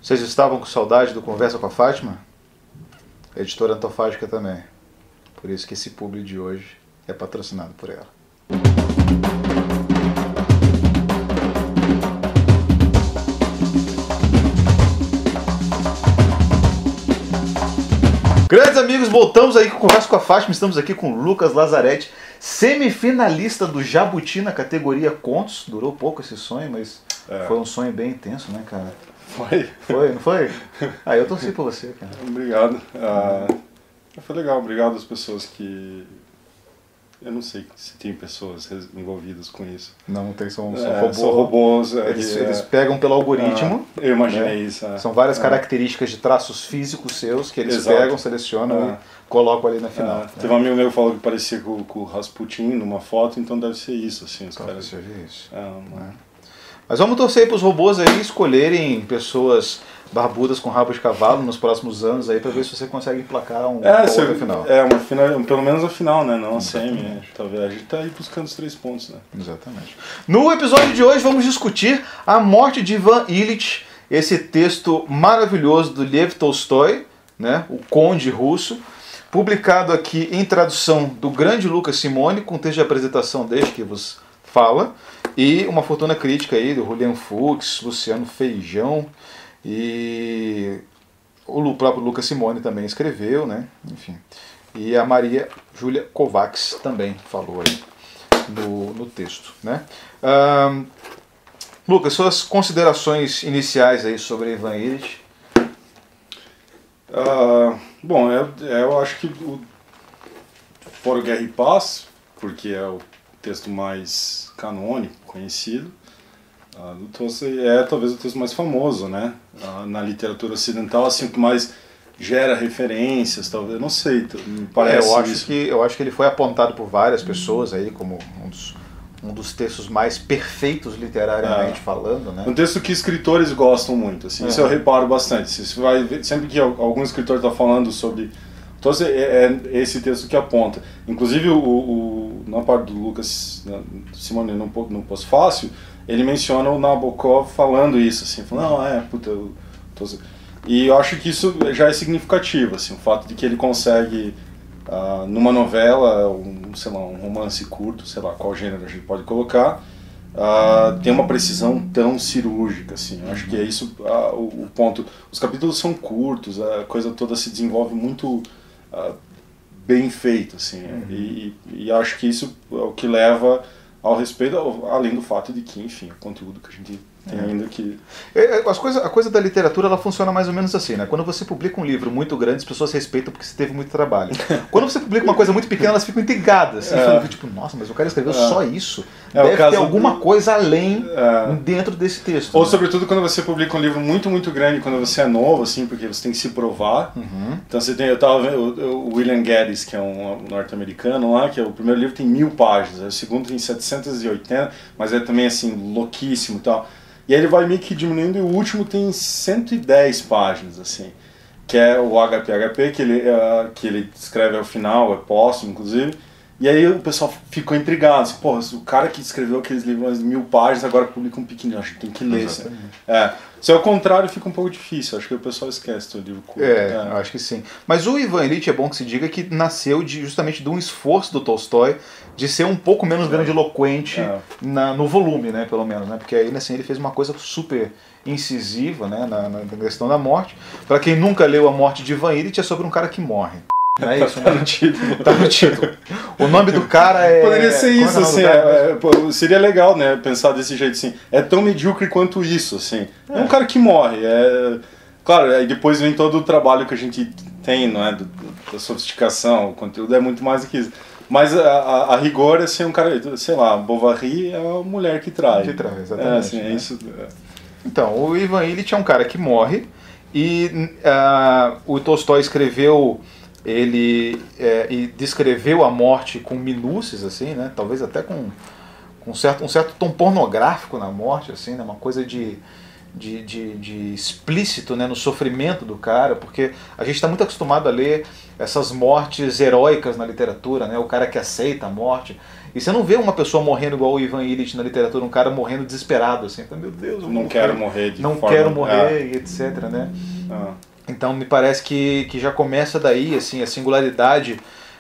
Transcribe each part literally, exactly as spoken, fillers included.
Vocês estavam com saudade do Conversa com a Fátima? Editora Antofágica também. Por isso que esse publi de hoje é patrocinado por ela. Grandes amigos, voltamos aí com Conversa com a Fátima. Estamos aqui com o Lucas Lazzaretti, semifinalista do Jabuti na categoria Contos. Durou pouco esse sonho, mas é. Foi um sonho bem intenso, né, cara? Foi. Foi, não foi? Ah, eu torci por você, cara. Obrigado. Ah, foi legal, obrigado às pessoas que... Eu não sei se tem pessoas envolvidas com isso. Não, não tem, são, são é, robôs. São robôs. Eles, é, eles pegam pelo algoritmo. Ah, eu imaginei né? isso. É. São várias é. características de traços físicos seus que eles Exato. pegam, selecionam é. e colocam ali na final. É. Né? Teve um amigo meu que falou que parecia com, com o Rasputin numa foto, então deve ser isso. Assim, os Talvez caras... seja isso. É, uma... é. Mas vamos torcer para os robôs aí escolherem pessoas barbudas com rabo de cavalo nos próximos anos aí para ver se você consegue emplacar um é, se, final. É, uma final, pelo menos a final, né? Não a semi, né? Talvez a gente tá aí buscando os três pontos, né? Exatamente. No episódio de hoje vamos discutir a morte de Ivan Ilitch, esse texto maravilhoso do Lev Tolstói, né? O Conde Russo, publicado aqui em tradução do grande Lucas Simone, com texto de apresentação deste que vos fala, e uma fortuna crítica aí do Julian Fuchs, Luciano Feijão, e o próprio Lucas Simone também escreveu, né? Enfim. E a Maria Júlia Kovacs também falou aí no, no texto, né? Um, Lucas, suas considerações iniciais aí sobre Ivan Ilitch? Uh, bom, eu, eu acho que o Fora Guerra e Paz, porque é o texto mais canônico, conhecido, uh, do Tolstói é talvez o texto mais famoso, né? Uh, na literatura ocidental, assim, o que mais gera referências, talvez, não sei, me parece é, eu acho isso. que eu acho que ele foi apontado por várias pessoas aí como um dos, um dos textos mais perfeitos literariamente é. falando, né? Um texto que escritores gostam muito, assim, uhum. Isso eu reparo bastante. Você vai ver, sempre que algum escritor está falando sobre Tolstói, é, é esse texto que aponta. Inclusive, o, o, na parte do Lucas Simone, no, no pós-fácil, ele menciona o Nabokov falando isso, assim, falando, não, é, puta, eu tô... E eu acho que isso já é significativo, assim, o fato de que ele consegue, uh, numa novela, um, sei lá, um romance curto, sei lá, qual gênero a gente pode colocar, uh, tem uma precisão tão cirúrgica, assim, eu acho que é isso uh, o, o ponto. Os capítulos são curtos, a coisa toda se desenvolve muito... Uh, bem feito, assim, uhum. e, e acho que isso é o que leva ao respeito, além do fato de que, enfim, o conteúdo que a gente tem é. ainda que... As coisa, a coisa da literatura, ela funciona mais ou menos assim, né? Quando você publica um livro muito grande, as pessoas respeitam porque você teve muito trabalho. Quando você publica uma coisa muito pequena, elas ficam intrigadas, assim, é. falando, tipo, nossa, mas o cara escreveu é. só isso. É, Deve ter alguma do... coisa além é. dentro desse texto. Ou, né? sobretudo, quando você publica um livro muito, muito grande, quando você é novo, assim, porque você tem que se provar. Uhum. Então, você tem, eu tava vendo o William Geddes, que é um norte-americano lá, que é, o primeiro livro tem mil páginas, o segundo tem setecentas e oitenta, mas é também, assim, louquíssimo e tal. E aí ele vai meio que diminuindo e o último tem cento e dez páginas, assim, que é o H P H P, que ele, uh, que ele escreve ao final, é póstumo, inclusive. E aí o pessoal ficou intrigado, assim, pô, o cara que escreveu aqueles livros de mil páginas agora publica um pequenininho, acho que tem que ler. Assim. É. Se é o contrário, fica um pouco difícil, acho que o pessoal esquece do livro curto. É, é, acho que sim. Mas o Ivan Ilitch, é bom que se diga que nasceu de, justamente de um esforço do Tolstói de ser um pouco menos grandiloquente é. na, no volume, né, pelo menos, né, porque aí assim, ele fez uma coisa super incisiva, né, na, na questão da morte. Para quem nunca leu A Morte de Ivan Ilitch, é sobre um cara que morre. Não é isso, tá né? no título. Tá no título. O nome do cara é... Poderia ser isso, é assim, é, é, pô, seria legal, né, pensar desse jeito, assim, é tão medíocre quanto isso, assim. É, é um cara que morre, é... Claro, aí depois vem todo o trabalho que a gente tem, não é, do, da sofisticação, o conteúdo é muito mais do que isso. Mas a, a, a rigor é ser um cara, sei lá, Bovary é a mulher que trai. Que trai, exatamente. É, assim, né? é isso. É. Então, o Ivan Ilitch é um cara que morre e uh, o Tolstói escreveu... ele é, e descreveu a morte com minúcias, assim, né? Talvez até com, com um, certo, um certo tom pornográfico na morte, assim, né? Uma coisa de, de, de, de explícito, né? No sofrimento do cara, porque a gente está muito acostumado a ler essas mortes heróicas na literatura, né? O cara que aceita a morte. E você não vê uma pessoa morrendo igual o Ivan Illich na literatura, um cara morrendo desesperado, assim, meu Deus, eu não quero morrer de não forma... quero morrer, é. e etc, né? Ah. Então me parece que, que já começa daí, assim, a singularidade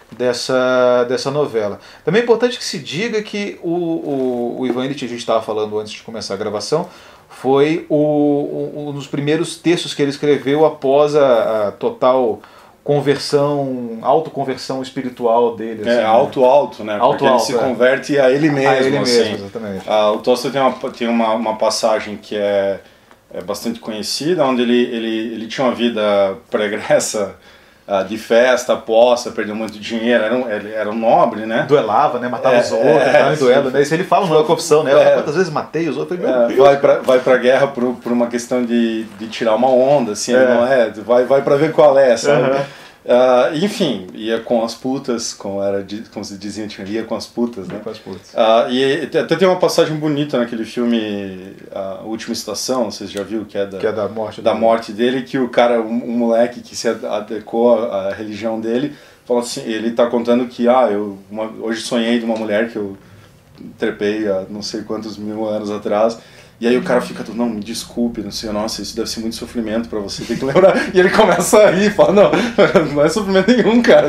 dessa, dessa novela. Também é importante que se diga que o, o, o Ivan Illich, a gente estava falando antes de começar a gravação, foi o, o, um dos primeiros textos que ele escreveu após a, a total conversão, autoconversão espiritual dele. É, assim, alto-alto, né? Alto, Porque alto, ele se é. converte a ele mesmo, a ele assim. mesmo, exatamente. Ah, o Tolstói tem, uma, tem uma, uma passagem que é, é bastante conhecida, onde ele, ele, ele tinha uma vida pregressa, uh, de festa, aposta, perdeu muito dinheiro, era um, ele era um nobre, né? Duelava, né? Matava É, os outros, é, estava em duelo, sim. né? Isso ele fala no Confissão, né? É. Quantas vezes matei os outros? É, vai pra, vai pra guerra por, por uma questão de, de tirar uma onda, assim, É. não é? Vai, vai pra ver qual é, sabe? Uhum. Uh, enfim, ia com as putas, como, era, como se dizia, ia com as putas, né? Com as putas. Uh, e até tem uma passagem bonita naquele filme A Última Estação, vocês já viram, que é da, Que é da morte da dele. morte dele, que o cara, um, um moleque que se adequou à, à religião dele, fala assim, ele tá contando que, ah, eu uma, hoje sonhei de uma mulher que eu trepei há não sei quantos mil anos atrás. E aí o cara fica todo, não, me desculpe, não sei, nossa, isso deve ser muito sofrimento pra você, tem que lembrar. E ele começa a rir, fala, não, não é sofrimento nenhum, cara.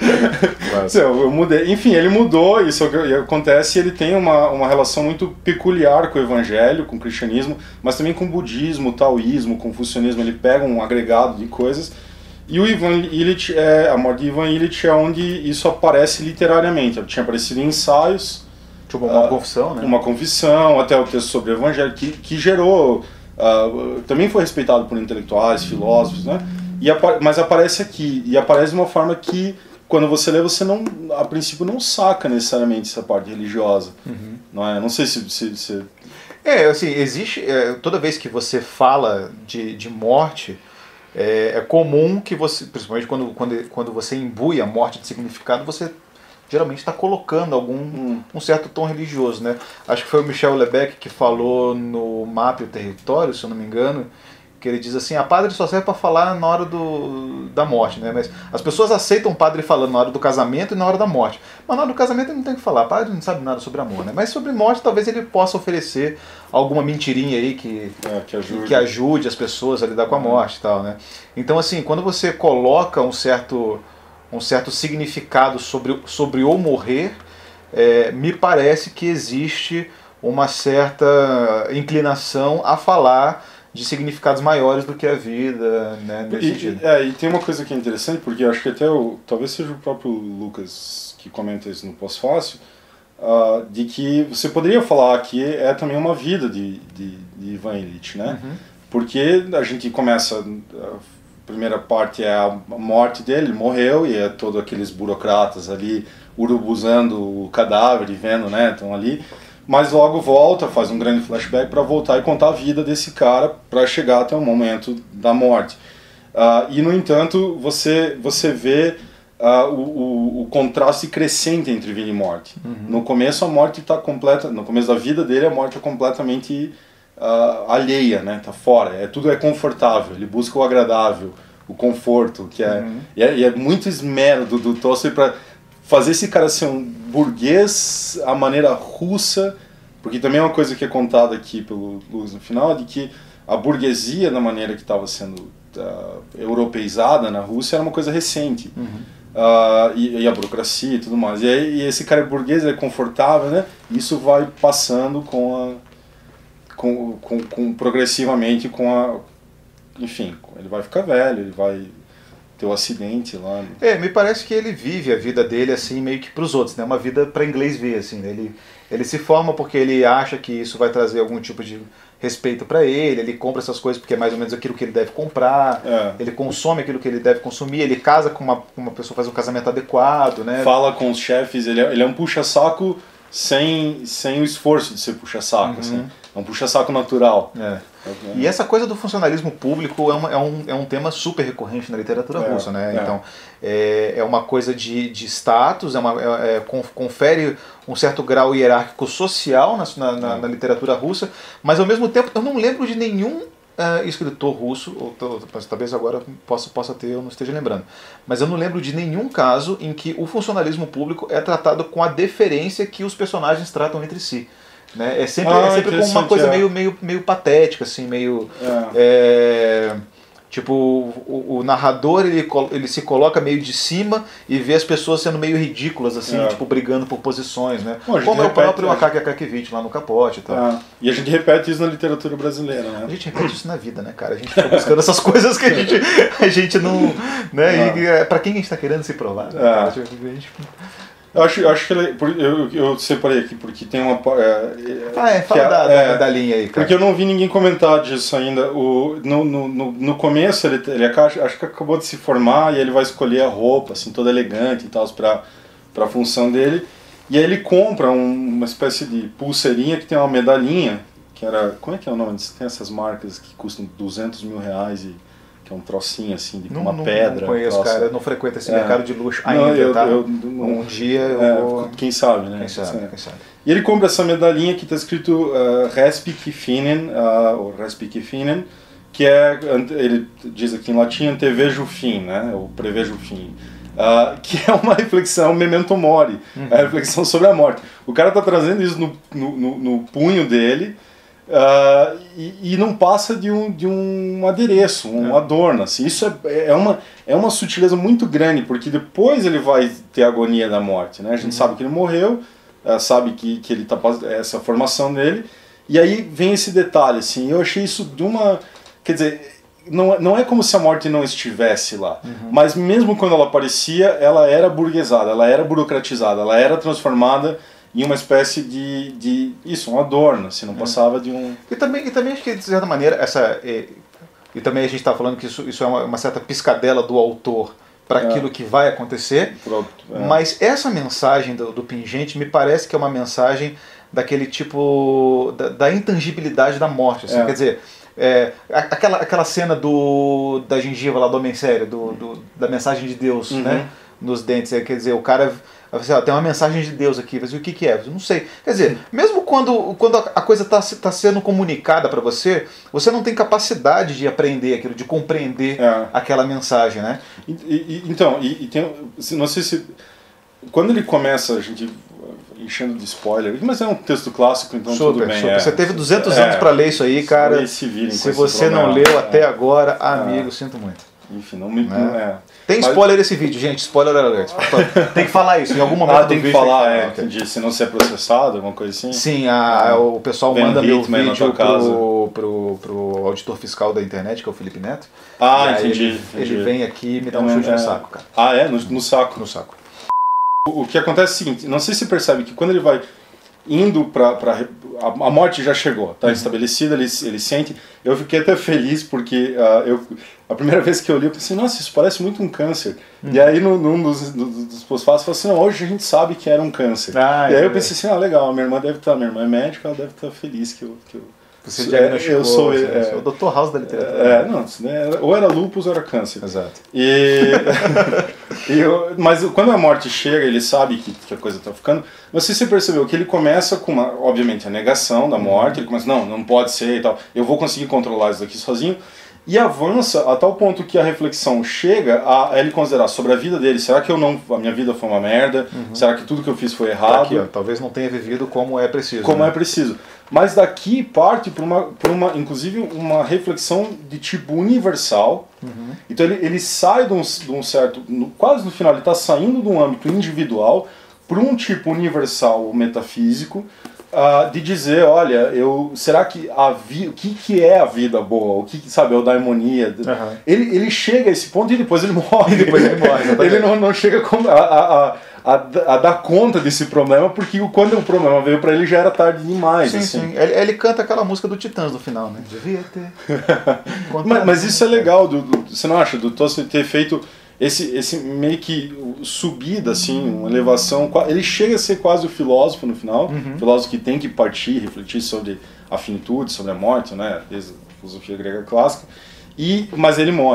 Claro. Eu, eu mudei. Enfim, ele mudou, isso acontece, e ele tem uma, uma relação muito peculiar com o evangelho, com o cristianismo, mas também com o budismo, o taoísmo, o confucionismo, ele pega um agregado de coisas. E o Ivan Illich, é, a morte de Ivan Illich é onde isso aparece literariamente. Tinha aparecido em ensaios, Tipo, uma uh, confissão, né? Uma confissão, até o texto sobre o evangelho, que, que gerou, uh, também foi respeitado por intelectuais, filósofos, né? E apa mas aparece aqui, e aparece de uma forma que, quando você lê, você não, a princípio não saca necessariamente essa parte religiosa, Uhum. não é? Não sei se... se, se... É, assim, existe, é, toda vez que você fala de, de morte, é, é comum que você, principalmente quando, quando, quando você imbui a morte de significado, você geralmente está colocando algum Hum. um certo tom religioso, né? Acho que foi o Michel Houellebecq que falou no Mapa e o Território, se eu não me engano, que ele diz assim, a padre só serve para falar na hora do, da morte, né? Mas as pessoas aceitam o padre falando na hora do casamento e na hora da morte. Mas na hora do casamento ele não tem que falar, o padre não sabe nada sobre amor, né? Mas sobre morte talvez ele possa oferecer alguma mentirinha aí que, É, que ajude. que ajude as pessoas a lidar com a morte e tal, né? Então assim, quando você coloca um certo, um certo significado sobre, sobre o morrer, é, me parece que existe uma certa inclinação a falar de significados maiores do que a vida, né, nesse E, sentido. é, e tem uma coisa que é interessante, porque eu acho que até o, talvez seja o próprio Lucas que comenta isso no Pós-Fácil, uh, de que você poderia falar que é também uma vida de, de, de Ivan Illich, né? Uhum. Porque a gente começa, a primeira parte é a morte dele, ele morreu, e é todos aqueles burocratas ali urubuzando o cadáver e vendo, né, estão ali. Mas logo volta, faz um grande flashback para voltar e contar a vida desse cara para chegar até o momento da morte. Uh, e, no entanto, você, você vê uh, o, o, o contraste crescente entre vida e morte. Uhum. No começo, a morte está completa, no começo da vida dele, a morte é completamente uh, alheia, né? Tá fora. É, tudo é confortável, ele busca o agradável, o conforto, que é, uhum. e é, e é muito esmero do, do Tolstói para fazer esse cara ser um burguês à maneira russa, porque também é uma coisa que é contada aqui pelo Luz no final, de que a burguesia, da maneira que estava sendo uh, europeizada na Rússia, era uma coisa recente. Uhum. Uh, e, e a burocracia e tudo mais. E, aí, e esse cara é burguês, é confortável, né? Isso vai passando com a... Com, com, com, progressivamente com a... Enfim, ele vai ficar velho, ele vai... ter um acidente lá. Né? É, me parece que ele vive a vida dele assim meio que para os outros, né? Uma vida para inglês ver, assim, né? Ele, ele se forma porque ele acha que isso vai trazer algum tipo de respeito para ele, ele compra essas coisas porque é mais ou menos aquilo que ele deve comprar, é. Ele consome aquilo que ele deve consumir, ele casa com uma, uma pessoa, faz um casamento adequado, né? Fala com os chefes, ele é, ele é um puxa-saco sem, sem o esforço de ser puxa-saco, uhum. assim. É um puxa-saco natural. É. E essa coisa do funcionalismo público é, uma, é, um, é um tema super recorrente na literatura é, russa, né? É. Então, é, é uma coisa de, de status, é uma, é, é, confere um certo grau hierárquico social na, na, na, na literatura russa, mas ao mesmo tempo eu não lembro de nenhum uh, escritor russo, ou talvez agora possa, possa ter, eu não esteja lembrando, mas eu não lembro de nenhum caso em que o funcionalismo público é tratado com a deferência que os personagens tratam entre si. Né? É sempre, ah, é sempre com uma coisa é. meio, meio, meio patética, assim, meio... É. É, tipo, o, o narrador ele, ele se coloca meio de cima e vê as pessoas sendo meio ridículas, assim, é. tipo, brigando por posições, né? Bom, como é o próprio a Akaki Akakevich lá no Capote e tal. É. E a gente repete isso na literatura brasileira, né? A gente repete isso na vida, né, cara? A gente fica buscando essas coisas que a gente, a gente não... Né? É. E pra quem a gente tá querendo se provar? Né, é. A gente... Eu acho, eu acho que ele, eu, eu separei aqui porque tem uma. É, ah, é, fala é, da, é, da linha aí, cara. Porque eu não vi ninguém comentar disso ainda. O, no, no, no, no começo, ele, ele acho que acabou de se formar e ele vai escolher a roupa, assim, toda elegante e tal, pra, pra função dele. E aí ele compra um, uma espécie de pulseirinha que tem uma medalhinha, que era. Como é que é o nome? Tem essas marcas que custam duzentos mil reais e. É um trocinho assim, de não, uma não, pedra. Não conheço, troça. cara. Eu não frequento esse é. mercado de luxo ainda, não, eu, tá? Eu, um dia eu é, vou... Quem sabe, né? Quem sabe, quem sabe. E ele compra essa medalhinha que está escrito uh, Respicifinen, uh, ou Respicifinen, que é, ele diz aqui em latim, antevejo o fim, né? Ou prevejo o fim. Uh, que é uma reflexão, memento mori, uhum. É a reflexão sobre a morte. O cara está trazendo isso no, no, no, no punho dele, Uh, e, e não passa de um, de um adereço, um é. adorno. Assim. Isso é, é, uma, é uma sutileza muito grande, porque depois ele vai ter a agonia da morte. Né? A gente uhum. sabe que ele morreu, uh, sabe que, que ele tá essa é a formação dele, e aí vem esse detalhe. Assim, eu achei isso de uma... Quer dizer, não, não é como se a morte não estivesse lá, uhum. mas mesmo quando ela aparecia, ela era burguesada, ela era burocratizada, ela era transformada em uma espécie de, de isso, um adorno, assim, não passava de um... E também, e também acho que, de certa maneira, essa, e, e também a gente está falando que isso, isso é uma, uma certa piscadela do autor para é. aquilo que vai acontecer, Pronto, é. mas essa mensagem do, do Pingente me parece que é uma mensagem daquele tipo, da, da intangibilidade da morte, assim, é. quer dizer... É, aquela, aquela cena do, da gengiva lá do Homem Sério, do, do, da mensagem de Deus, uhum. né, nos dentes, quer dizer, o cara... Assim, ó, tem uma mensagem de Deus aqui, mas o que, que é? Eu não sei. Quer dizer, mesmo quando, quando a coisa está tá sendo comunicada para você, você não tem capacidade de aprender aquilo, de compreender é. aquela mensagem, né? E, e, então, e, e tem, não sei se... Quando ele começa, a gente enchendo de spoiler, mas é um texto clássico, então super, tudo bem. Super. É. Você teve duzentos é, anos para ler isso aí, cara. Se, se você não leu até agora, amigo, é. sinto muito. Enfim, não me... É. Tem spoiler mas... esse vídeo, gente, spoiler alert. Tem que falar isso, em algum momento ah, do tem que vídeo falar, tem que falar, é, entendi, se não ser processado, alguma coisa assim? Sim, a, o pessoal Vem manda meu Hitman vídeo pro, pro, pro auditor fiscal da internet, que é o Felipe Neto. Ah, entendi, ele, entendi. Ele vem aqui e me dá um chute é... no saco, cara. Ah, é? No, no saco? No saco. O, o que acontece é o seguinte, não sei se você percebe que quando ele vai indo para a, a morte já chegou, está uhum. estabelecida, ele, ele sente. Eu fiquei até feliz porque uh, eu, a primeira vez que eu li, eu pensei, nossa, isso parece muito um câncer. Uhum. E aí, num, num dos, dos, dos pós-fácios, eu falei assim, não, hoje a gente sabe que era um câncer. Ah, e aí é. eu pensei assim, ah, legal, a minha irmã deve estar, minha irmã é médica, ela deve estar feliz que eu... Que eu Você diagnosticou, eu sou, assim, é, o doutor House da literatura. É, não, ou era lúpus ou era câncer. Exato. E, e eu, mas quando a morte chega, ele sabe que, que a coisa está ficando. Mas se você percebeu que ele começa com, uma, obviamente, a negação da morte, ele começa, não, não pode ser e tal, eu vou conseguir controlar isso daqui sozinho. E avança a tal ponto que a reflexão chega a, a ele considerar sobre a vida dele. Será que eu não, a minha vida foi uma merda? Uhum. Será que tudo que eu fiz foi errado? Tá aqui, ó, talvez não tenha vivido como é preciso. Como né? é preciso. Mas daqui parte para uma, para uma, inclusive, uma reflexão de tipo universal. Uhum. Então ele, ele sai de um, de um certo, no, quase no final, ele está saindo de um âmbito individual para um tipo universal metafísico. Uh, de dizer, olha, eu, será que a vi, o que, que é a vida boa? O que, sabe, é o daimonia? Uhum. Ele, ele chega a esse ponto e depois ele morre. E depois ele morre. Ele não, não chega a, a, a, a dar conta desse problema, porque quando o problema veio para ele já era tarde demais. Sim, assim. sim. Ele, ele canta aquela música do Titãs no final, né? Devia ter. mas, mas isso é legal, do, do, você não acha, do Tolstói ter feito esse, esse meio que subida, assim, uma elevação, ele chega a ser quase o filósofo no final, uhum. filósofo que tem que partir, refletir sobre a finitude, sobre a morte, né, desde a filosofia grega clássica, e, mas ele morre.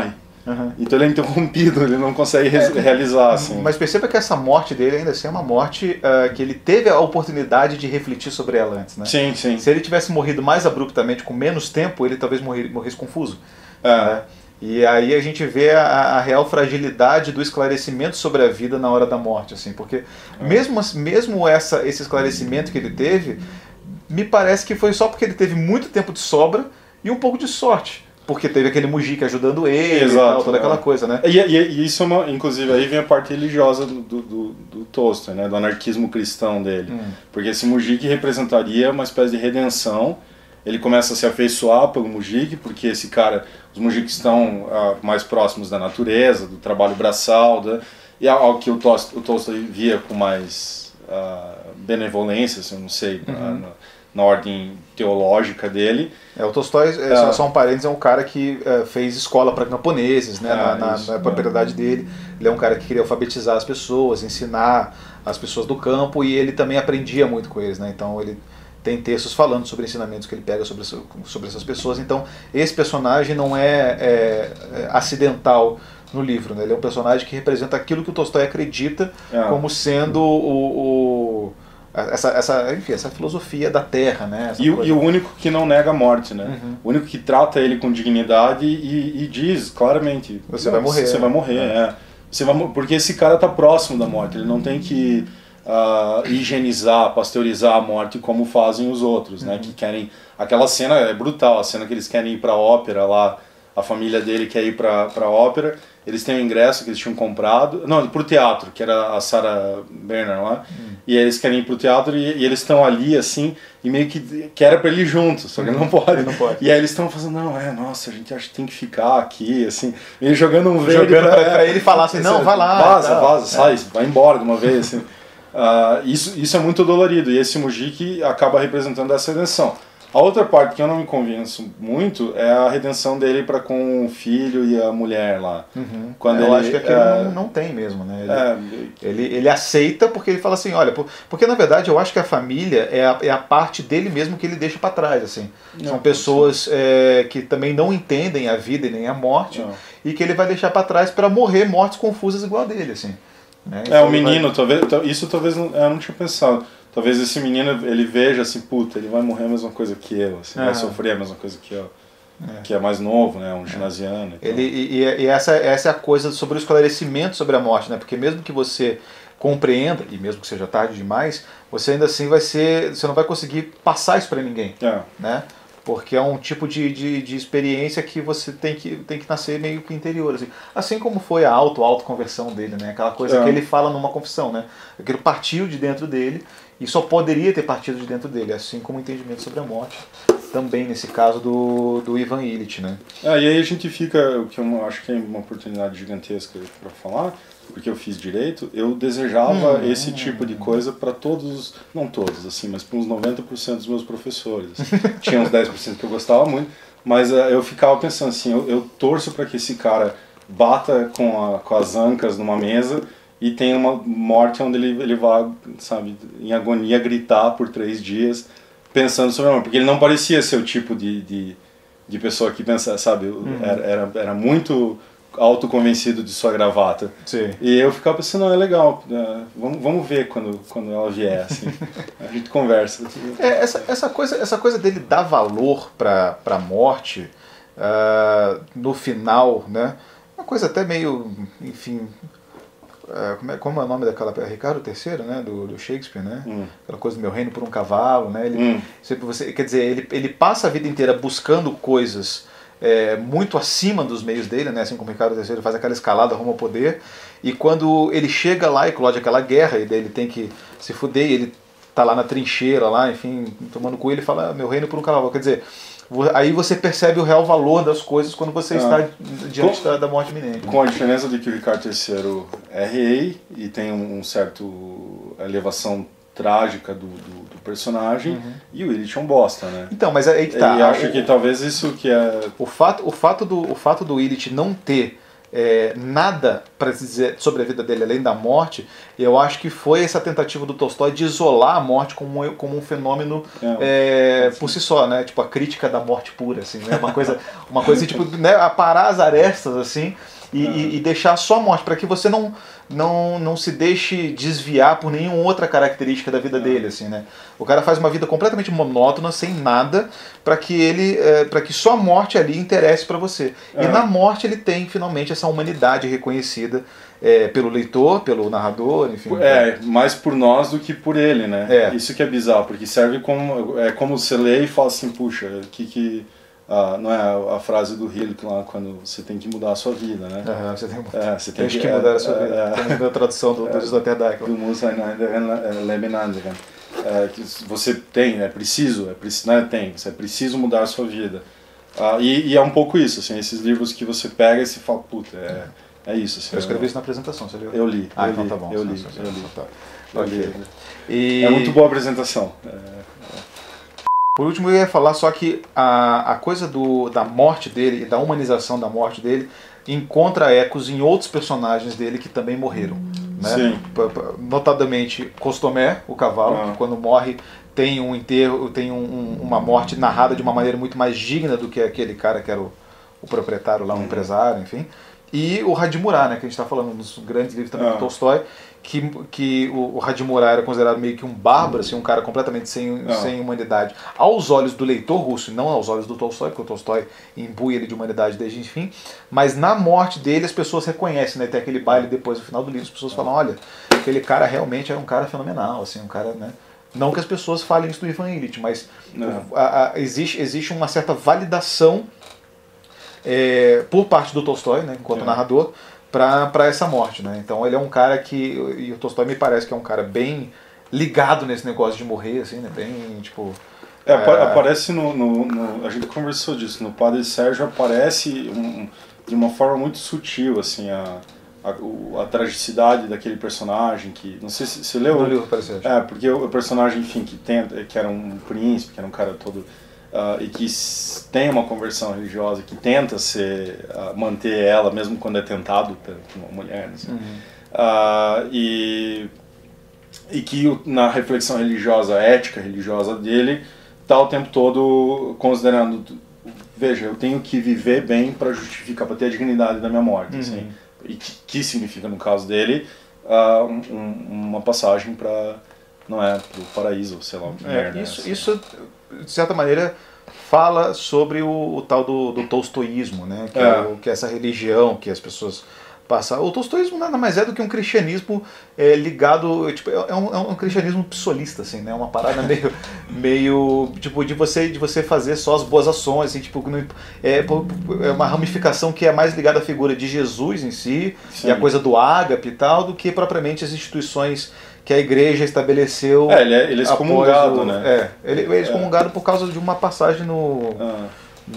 Uhum. Então ele é interrompido, ele não consegue re realizar, assim. Mas perceba que essa morte dele ainda assim é uma morte uh, que ele teve a oportunidade de refletir sobre ela antes, né? Sim, sim. Se ele tivesse morrido mais abruptamente, com menos tempo, ele talvez morrer, morresse confuso. É. Né? E aí a gente vê a, a real fragilidade do esclarecimento sobre a vida na hora da morte, assim, porque é. mesmo, mesmo essa, esse esclarecimento que ele teve, me parece que foi só porque ele teve muito tempo de sobra e um pouco de sorte. Porque teve aquele Mujica ajudando ele, exato, e tal, toda é. aquela coisa, né? E, e, e isso é uma, inclusive, aí vem a parte religiosa do, do, do, do Tolstói, né? Do anarquismo cristão dele. Hum. Porque esse Mujica representaria uma espécie de redenção. Ele começa a se afeiçoar pelo Mujica, porque esse cara, os Mujiques estão ah, mais próximos da natureza, do trabalho braçal, da, e ao que o Tolstói, o Tolstói via com mais ah, benevolência, assim, eu não sei, uhum. na, na, na ordem teológica dele. É, o Tolstói, é, só, só um parênteses, é um cara que é, fez escola para camponeses, né, ah, na, isso, na, na propriedade é. dele. Ele é um cara que queria alfabetizar as pessoas, ensinar as pessoas do campo, e ele também aprendia muito com eles, né? Então ele tem textos falando sobre ensinamentos que ele pega sobre, sobre essas pessoas. Então esse personagem não é, é, é acidental no livro, né? Ele é um personagem que representa aquilo que o Tolstói acredita é. como sendo o, o Essa, essa, enfim, essa filosofia da Terra, né? E, e o único que não nega a morte, né? Uhum. O único que trata ele com dignidade e, e diz claramente: você vai morrer. Você vai morrer, é. É. Você vai, porque esse cara está próximo da morte. Ele não tem que uh, higienizar, pasteurizar a morte como fazem os outros, uhum. né? Que querem. Aquela cena é brutal, a cena que eles querem ir para a ópera lá. A família dele quer ir para a ópera. Eles têm um ingresso que eles tinham comprado, não, pro teatro, que era a Sarah Bernhardt lá, hum. e eles querem ir pro teatro e, e eles estão ali, assim, e meio que, que era pra ele ir junto, só que ele não pode. Ele não pode. E aí eles estão fazendo, não, é, nossa, a gente acha que tem que ficar aqui, assim, ele jogando um verde jogando pra, pra, pra ele falar assim, não, vai lá. Vaza, vaza, sai, é. vai embora de uma vez, assim. uh, isso, isso é muito dolorido, e esse Mujica acaba representando essa redenção. A outra parte que eu não me convenço muito é a redenção dele para com o filho e a mulher lá. Uhum. Quando eu ele, acho que aquele é, não, não tem mesmo, né? Ele, é, ele, ele aceita porque ele fala assim, olha, porque na verdade eu acho que a família é a, é a parte dele mesmo que ele deixa para trás, assim. Não, São pessoas é, que também não entendem a vida e nem a morte não. e que ele vai deixar para trás para morrer mortes confusas igual a dele, assim. Né? É, o menino, vai... talvez, isso talvez não, eu não tinha pensado. Talvez esse menino, ele veja assim, puta, ele vai morrer a mesma coisa que eu, assim, ah. vai sofrer a mesma coisa que eu, é. que é mais novo, né, um ginasiano. Ele, e e essa, essa é a coisa sobre o esclarecimento sobre a morte, né, porque mesmo que você compreenda, e mesmo que seja tarde demais, você ainda assim vai ser, você não vai conseguir passar isso para ninguém, é. né, porque é um tipo de, de, de experiência que você tem que, tem que nascer meio que interior, assim. Assim como foi a auto-autoconversão dele, né, aquela coisa é. que ele fala numa confissão, né, aquilo partiu de dentro dele, e só poderia ter partido de dentro dele, assim como o entendimento sobre a morte, também nesse caso do, do Ivan Illich, né? Ah, e aí a gente fica, o que eu acho que é uma oportunidade gigantesca para falar, porque eu fiz direito, eu desejava hum, esse hum, tipo de coisa para todos, não todos, assim, mas para uns noventa por cento dos meus professores. Tinha uns dez por cento que eu gostava muito, mas uh, eu ficava pensando assim, eu, eu torço para que esse cara bata com, a, com as ancas numa mesa e tem uma morte onde ele, ele vai, sabe, em agonia gritar por três dias pensando sobre a morte, porque ele não parecia ser o tipo de, de, de pessoa que pensa, sabe, uhum. era, era, era muito autoconvencido de sua gravata. Sim. E eu ficava pensando, não, é legal, é, vamos, vamos ver quando, quando ela vier, assim, a gente conversa. É, essa, essa, coisa, essa coisa dele dar valor para a morte, uh, no final, né, uma coisa até meio, enfim... É, como, é, como é o nome daquela peça? Ricardo terceiro, né, do, do Shakespeare, né? Hum. Aquela coisa do meu reino por um cavalo, né? Ele, hum. você, quer dizer, ele, ele passa a vida inteira buscando coisas é, muito acima dos meios dele, né? Assim como Ricardo terceiro faz aquela escalada rumo ao poder, e quando ele chega lá e eclode aquela guerra, e daí ele tem que se fuder, e ele tá lá na trincheira, lá, enfim, tomando cu, ele fala, meu reino por um cavalo. Quer dizer, aí você percebe o real valor das coisas quando você ah. está diante com, da, da morte iminente. Com a diferença de que o Ricardo terceiro é rei e tem um, um certo elevação trágica do, do, do personagem, uhum. e o Illich é um bosta, né? Então, mas aí que tá. E acho o, que talvez isso que é... O fato, o fato, do, o fato do Illich não ter É, nada para dizer sobre a vida dele além da morte, eu acho que foi essa tentativa do Tolstói de isolar a morte como, como um fenômeno é, é, por si só, né? Tipo a crítica da morte pura, assim, né? Uma coisa, uma coisa tipo, né? Aparar as arestas assim e, ah. e, e deixar só a morte, para que você não, não, não se deixe desviar por nenhuma outra característica da vida ah. dele, assim, né? O cara faz uma vida completamente monótona, sem nada, para que ele, é, para que só a morte ali interesse para você. Ah. E na morte ele tem finalmente essa humanidade reconhecida é, pelo leitor, pelo narrador, enfim. É, mais por nós do que por ele, né? É. Isso que é bizarro, porque serve como, é como você lê e fala assim, puxa, que que ah, não é a, a frase do Hilke lá, quando você tem que mudar a sua vida, né? Uhum, você tem, é, você tem que, que, que mudar é, a sua vida. É, tem a tradução do, do Sloterdijk. Do Musa Lebenandigan. É, que você tem, é preciso, é preciso, né? Tem, você é preciso mudar a sua vida. Ah, e, e é um pouco isso, assim, esses livros que você pega e você fala, puta, é, é isso. Assim, eu escrevi isso na apresentação, você viu? Eu li. Ah, eu então li, tá bom. Eu li, sim, sim, eu li. Tá. Eu Okay. li. E... É muito boa a apresentação. É... Por último, eu ia falar só que a, a coisa do, da morte dele e da humanização da morte dele encontra ecos em outros personagens dele que também morreram. Né? Sim. Notadamente, Costomé, o cavalo, ah. que quando morre tem um enterro, tem um, um, uma morte narrada de uma maneira muito mais digna do que aquele cara que era o, o proprietário lá, um uhum. empresário, enfim. E o Hadimurá, né, que a gente está falando nos grandes livros também ah. do Tolstói, que, que o, o Hadimurá era considerado meio que um bárbaro, assim, um cara completamente sem, ah. sem humanidade, aos olhos do leitor russo, não aos olhos do Tolstói, porque o Tolstói imbui ele de humanidade desde o fim, mas na morte dele as pessoas reconhecem, né, tem aquele baile depois, no final do livro, as pessoas falam, olha, aquele cara realmente era um cara fenomenal, assim, um cara, né, não que as pessoas falem isso do Ivan Illich, mas a, a, existe, existe uma certa validação é, por parte do Tolstói, né, enquanto é. narrador, para essa morte, né? Então ele é um cara que, e o Tolstói me parece que é um cara bem ligado nesse negócio de morrer, assim, né? Bem, tipo... É, é... aparece no, no, no... A gente conversou disso, no Padre Sérgio aparece um, de uma forma muito sutil, assim, a, a, a tragicidade daquele personagem que... Não sei se você leu... No livro do Padre Sérgio. É, porque o, o personagem, enfim, que, tenta, que era um príncipe, que era um cara todo... Uh, e que tem uma conversão religiosa, que tenta ser, uh, manter ela, mesmo quando é tentado por uma mulher. Assim. Uhum. Uh, e, e que na reflexão religiosa, ética religiosa dele, está o tempo todo considerando, veja, eu tenho que viver bem para justificar, para ter a dignidade da minha morte. Uhum. Assim. E que, que significa, no caso dele, uh, um, uma passagem para, não é, para o paraíso, sei lá, que é, merda. Isso, assim. isso, de certa maneira, fala sobre o, o tal do, do tolstoísmo, né? Que é. É, o, que é essa religião que as pessoas passam. O tolstoísmo nada mais é do que um cristianismo é, ligado, tipo, é, um, é um cristianismo psolista, assim, né? Uma parada meio, meio tipo, de você, de você fazer só as boas ações, assim, tipo, é, é uma ramificação que é mais ligada à figura de Jesus em si, Sim. e a coisa do ágape e tal, do que propriamente as instituições que a igreja estabeleceu. É, ele é, ele é excomungado, o, né? É, ele, ele é excomungado é. por causa de uma passagem no, ah.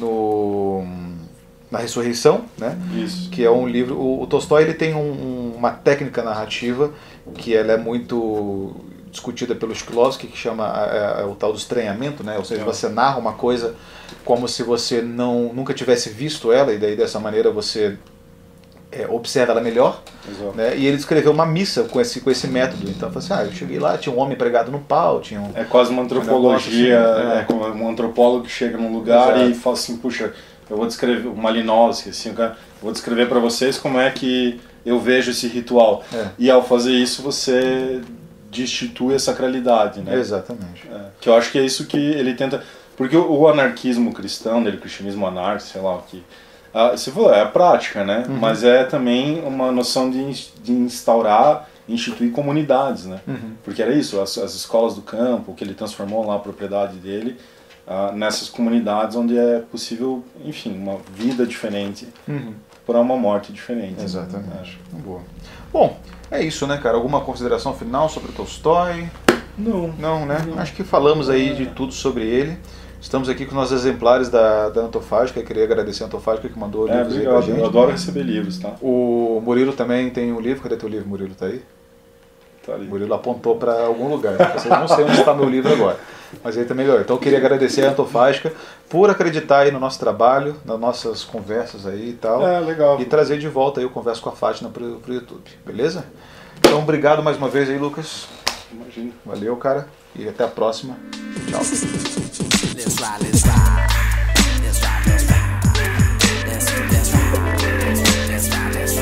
no na Ressurreição, né? Isso. Que é um livro. O, o Tolstói ele tem um, uma técnica narrativa que ela é muito discutida pelo Shklovsky, que chama é, é, o tal do estranhamento, né? Ou seja, é. você narra uma coisa como se você não nunca tivesse visto ela e daí dessa maneira você É, observa ela melhor, né? E ele escreveu uma missa com esse, com esse método. Então, eu falei assim, ah, eu cheguei lá, tinha um homem pregado no pau, tinha um... É quase uma antropologia, um assim, é, é como um antropólogo que chega num lugar Exato. E fala assim, puxa, eu vou descrever, o Malinowski, assim, eu vou descrever para vocês como é que eu vejo esse ritual. É. E ao fazer isso, você destitui a sacralidade, né? Exatamente. É, que eu acho que é isso que ele tenta... Porque o, o anarquismo cristão, dele, o cristianismo anárquico, sei lá o que... Ah, você falou, é a prática, né? Uhum. Mas é também uma noção de, de instaurar, instituir comunidades, né? Uhum. Porque era isso, as, as escolas do campo, que ele transformou lá a propriedade dele, ah, nessas comunidades onde é possível, enfim, uma vida diferente uhum. para uma morte diferente. Exatamente. Né? Boa. Bom, é isso, né, cara? Alguma consideração final sobre Tolstói? Não. Não, né? Não. Acho que falamos aí de tudo sobre ele. Estamos aqui com os nossos exemplares da, da Antofágica. Eu queria agradecer a Antofágica que mandou é, livros obrigado. aí pra gente. Eu adoro receber livros, tá? O Murilo também tem um livro. Cadê teu livro, Murilo? Tá aí? Tá ali. O Murilo apontou para algum lugar. Eu não sei onde está meu livro agora. Mas ele também ganhou. Então eu queria agradecer a Antofágica por acreditar aí no nosso trabalho, nas nossas conversas aí e tal. É, legal. E trazer de volta aí o Converso com a Fátima pro, pro YouTube. Beleza? Então obrigado mais uma vez aí, Lucas. Imagina. Valeu, cara. E até a próxima. Tchau. Let's ride, let's ride. Let's ride, let's ride. Let's, let's ride. Let's ride, let's ride.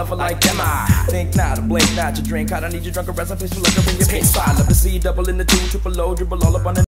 offer like am I? Think not, blink not to drink. I don't need you drunk or rest. I face for liquor in your face. I love to see double in the two, triple O, dribble all up on the